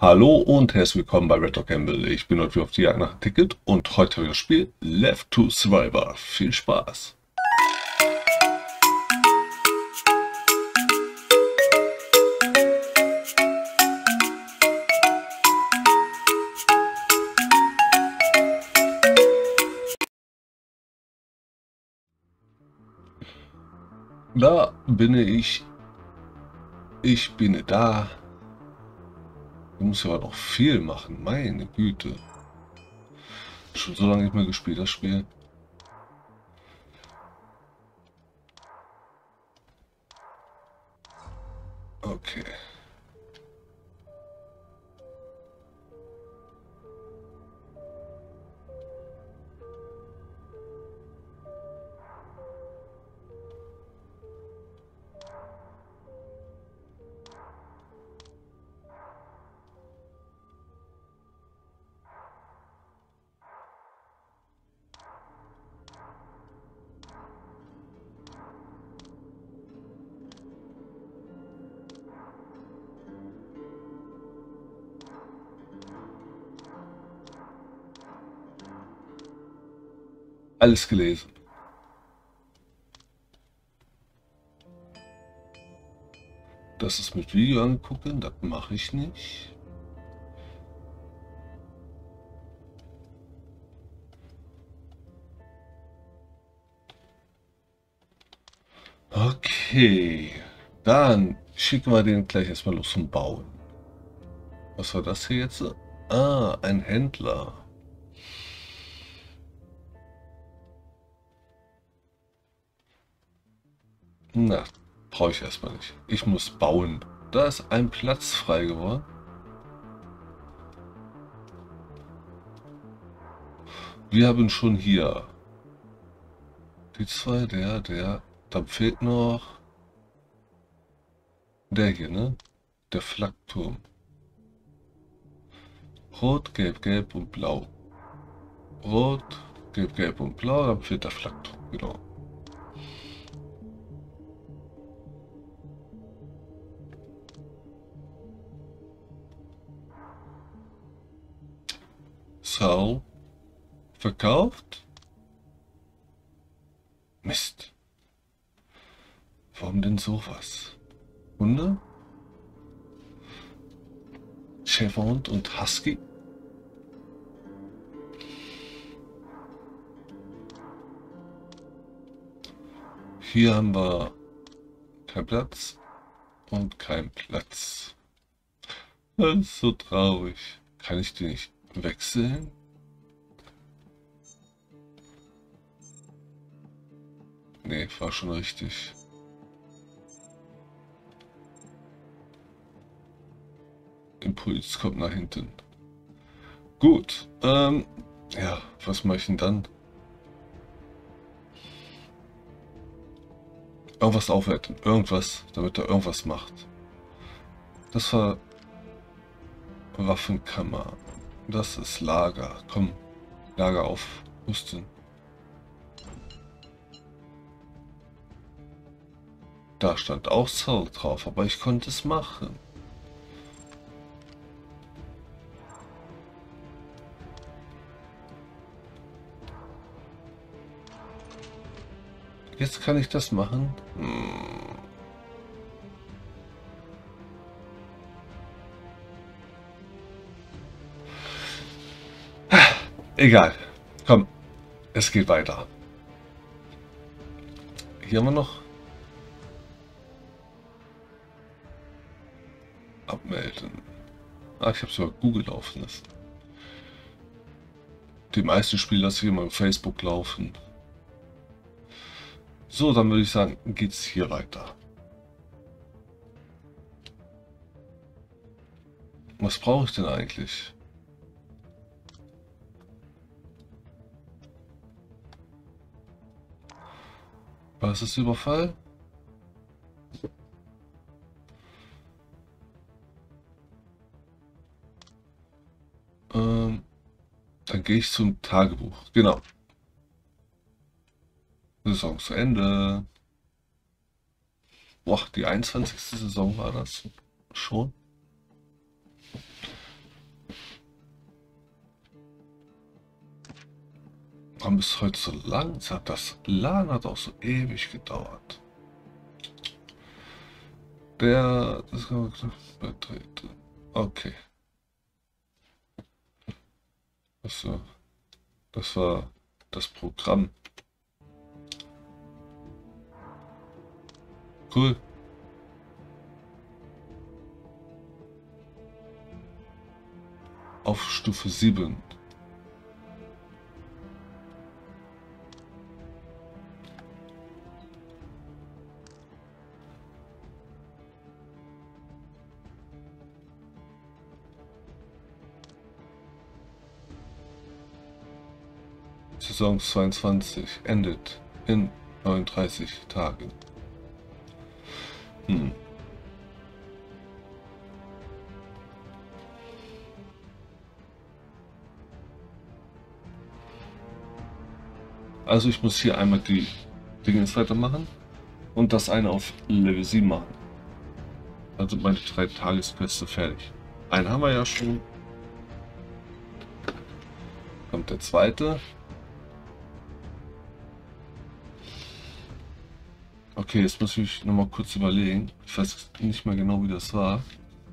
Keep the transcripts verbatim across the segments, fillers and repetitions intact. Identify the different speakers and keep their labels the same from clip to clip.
Speaker 1: Hallo und herzlich willkommen bei Red Dog Gamble. Ich bin heute wieder auf die Jagd nach einem Ticket und heute habe ich das Spiel Left to Survivor. Viel Spaß! Da bin ich. Ich bin da. Ich muss ja noch viel machen, meine Güte. Schon so lange nicht mehr gespielt, das Spiel. Okay. Alles gelesen. Das ist mit Video angucken, das mache ich nicht. Okay, dann schicken wir den gleich erstmal los zum Bauen. Was war das hier jetzt? Ah, ein Händler. Na, brauche ich erstmal nicht. Ich muss bauen. Da ist ein Platz frei geworden. Wir haben schon hier die zwei, der, der. Dann fehlt noch der hier, ne? Der Flakturm. Rot, gelb, gelb und blau. Rot, gelb, gelb und blau. Dann fehlt der Flakturm, genau. So. Verkauft? Mist. Warum denn sowas? Hunde? Schäferhund und Husky? Hier haben wir keinen Platz und keinen Platz. Das ist so traurig. Kann ich die nicht wechseln? Nee, war schon richtig. Impuls kommt nach hinten. Gut. Ähm, ja, was mache ich denn dann? Irgendwas aufwerten. Irgendwas, damit er irgendwas macht. Das war Waffenkammer. Das ist Lager. Komm, Lager aufrüsten. Da stand auch Zoll drauf, aber ich konnte es machen. Jetzt kann ich das machen. Hm. Egal. Komm, es geht weiter. Hier haben wir noch abmelden. Ah, ich habe sogar Google laufen lassen. Die meisten Spiele lasse ich immer auf Facebook laufen. So, dann würde ich sagen, geht's hier weiter. Was brauche ich denn eigentlich? Was ist Überfall? Ähm, dann gehe ich zum Tagebuch. Genau. Saison zu Ende. Boah, die einundzwanzigste Saison war das schon. Warum ist heute so langsam? Das Laden hat auch so ewig gedauert. Der... Das kann man betreten. Okay. Das war, das war das Programm. Cool. Auf Stufe sieben. Saison zweiundzwanzig endet in neununddreißig Tagen. Hm. Also ich muss hier einmal die Dinge weitermachen und das eine auf Level sieben machen. Also meine drei Tagesqueste fertig. Einen haben wir ja schon. Kommt der zweite. Okay, jetzt muss ich noch mal kurz überlegen. Ich weiß nicht mehr genau, wie das war.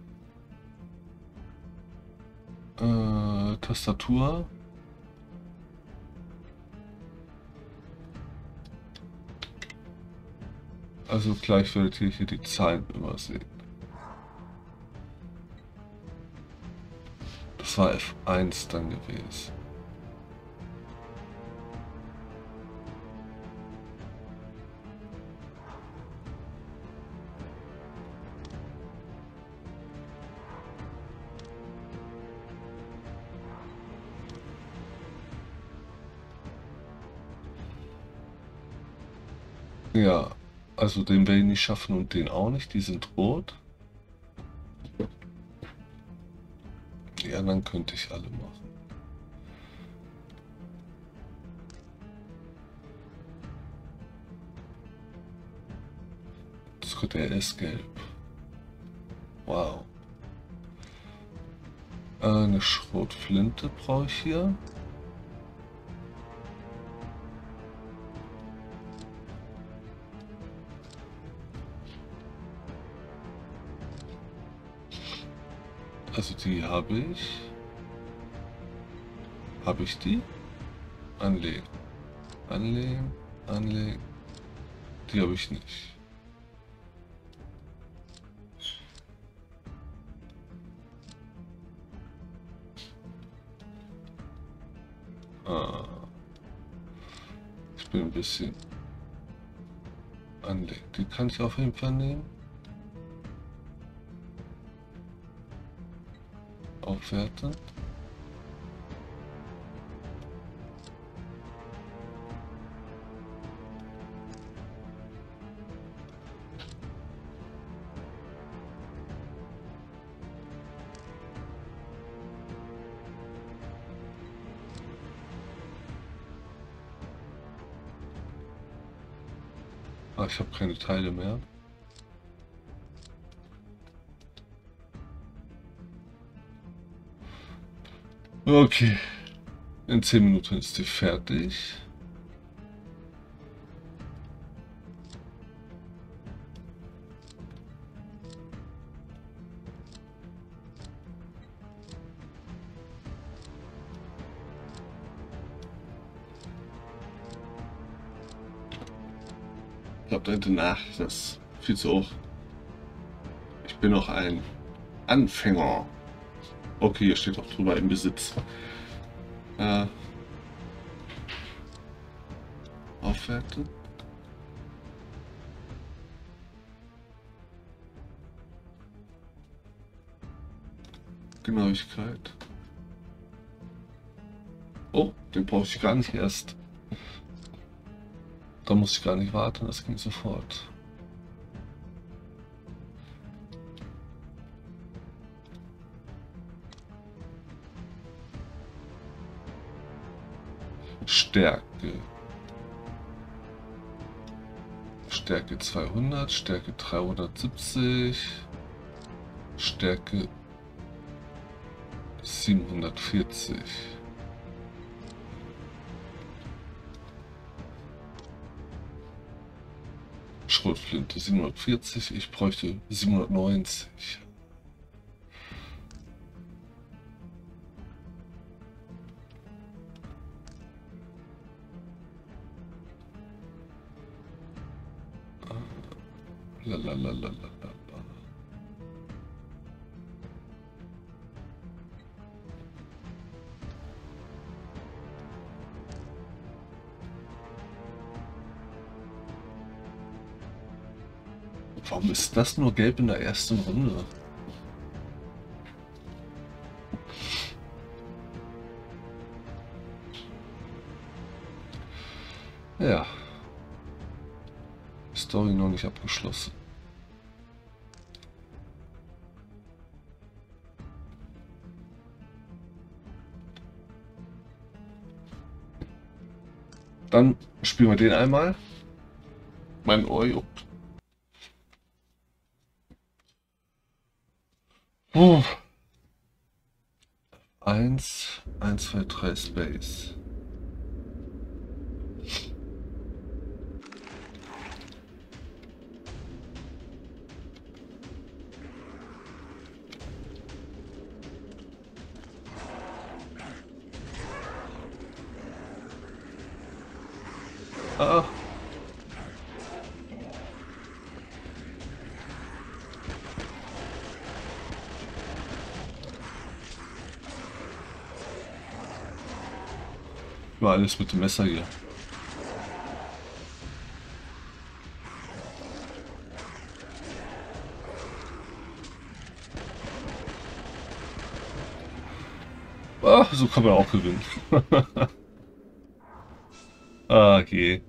Speaker 1: Äh, Tastatur. Also gleich werdet ihr hier die Zahlen immer sehen. Das war F eins dann gewesen. Ja, also den werde ich nicht schaffen und den auch nicht. Die sind rot. Die anderen könnte ich alle machen. Das wird er ist gelb. Wow. Eine Schrotflinte brauche ich hier. Also die habe ich. Habe ich die? Anlegen. Anlegen. Anlegen. Die habe ich nicht. Ah. Ich bin ein bisschen anlegen. Die kann ich auf jeden Fall nehmen. Aufwerten. Ah, ich habe keine Teile mehr. Okay, in zehn Minuten ist die fertig. Ich glaube, da hinten nach, das ist viel zu hoch. Ich bin noch ein Anfänger. Okay, hier steht auch drüber im Besitz. Äh, aufwerten. Genauigkeit. Oh, den brauche ich gar nicht erst. Da muss ich gar nicht warten, das ging sofort. Stärke. Stärke zweihundert, Stärke dreihundertsiebzig, Stärke siebenhundertvierzig. Schrotflinte siebenhundertvierzig, ich bräuchte siebenhundertneunzig. Lalalala. Warum ist das nur gelb in der ersten Runde? Ja. Story noch nicht abgeschlossen. Dann spielen wir den einmal. Mein Ohr juckt. Uh. Eins, eins, zwei, drei Space. Ah. War alles mit dem Messer hier. Ah, so kann man auch gewinnen. Ah, okay.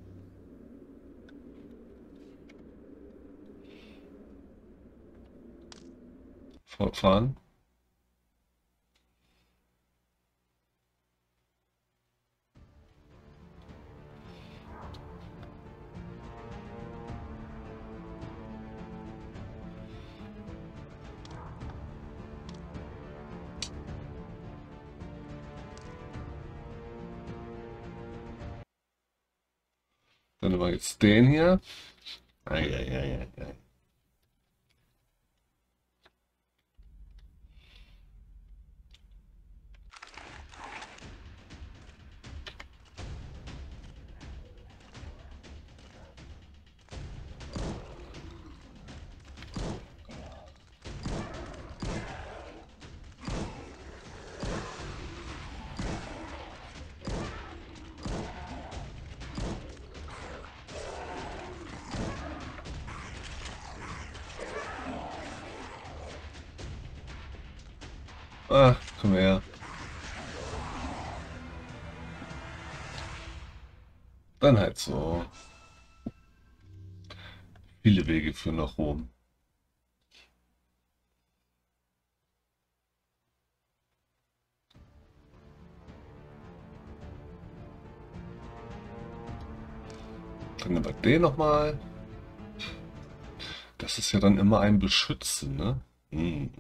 Speaker 1: Fortfahren. Dann nehmen wir jetzt den hier. Eieieiei. Ah, komm her. Dann halt so. Viele Wege führen nach Rom. Dann nehmen wir den nochmal. Das ist ja dann immer ein Beschützen, ne? Hm.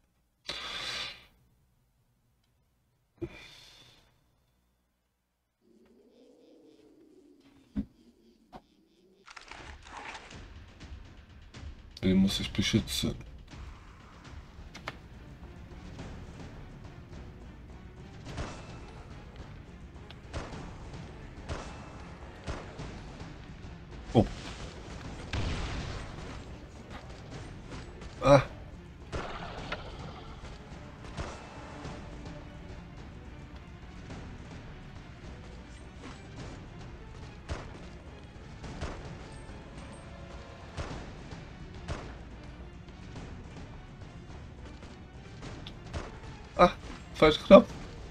Speaker 1: Den muss ich beschützen. Oh. Ah. Ah, falsch Knopf.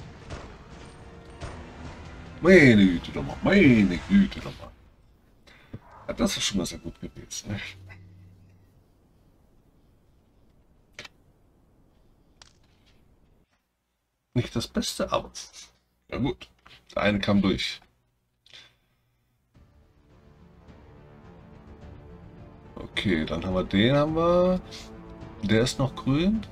Speaker 1: Meine Güte nochmal, meine Güte nochmal. Ja, das ist schon mal sehr gut gewesen. Nicht das Beste, aber ja gut. Der eine kam durch. Okay, dann haben wir den, haben wir. Der ist noch grün.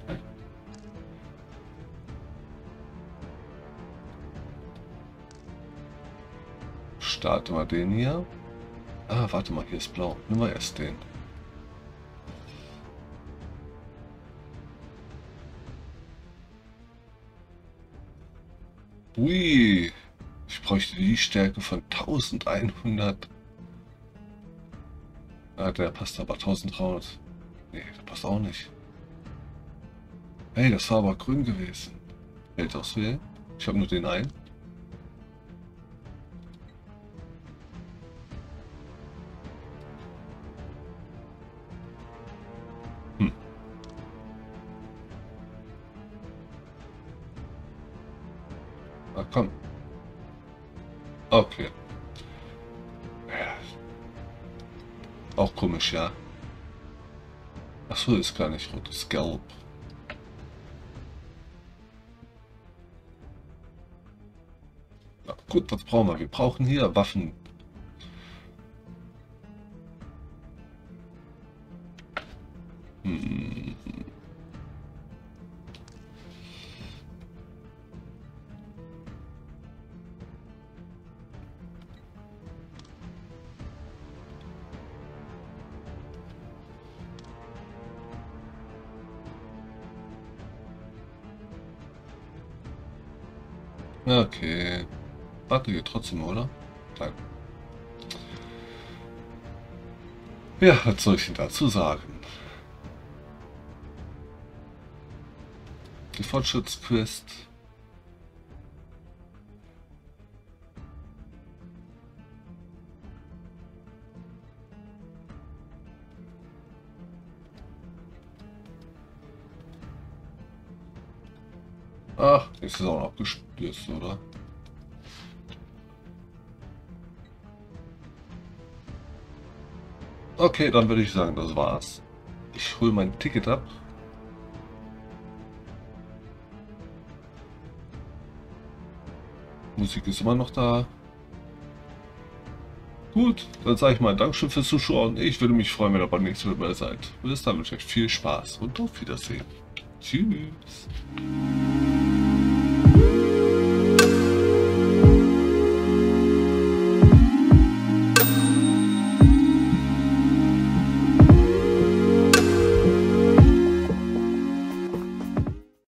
Speaker 1: Starten wir den hier. Ah, warte mal, hier ist blau. Nimm mal erst den. Ui, ich bräuchte die Stärke von eintausendeinhundert. Ah, der passt aber eintausenddreihundert. Nee, der passt auch nicht. Hey, das war aber grün gewesen. Hält auswählen? Ich habe nur den einen. Hm. Ah, komm. Okay. Ja. Auch komisch, ja. Achso, ist gar nicht rot, ist gelb. Ja, gut, was brauchen wir? Wir brauchen hier Waffen. Hm. Okay. Warte hier trotzdem, oder? Nein. Ja, was soll ich denn dazu sagen? Die Fortschrittsquest. Ach, ist es auch noch gestürzt, oder? Okay, dann würde ich sagen, das war's. Ich hole mein Ticket ab. Musik ist immer noch da. Gut, dann sage ich mal Dankeschön fürs Zuschauen. Ich würde mich freuen, wenn ihr beim nächsten Mal dabei seid. Bis dann wünsche ich euch viel Spaß und auf Wiedersehen. Tschüss.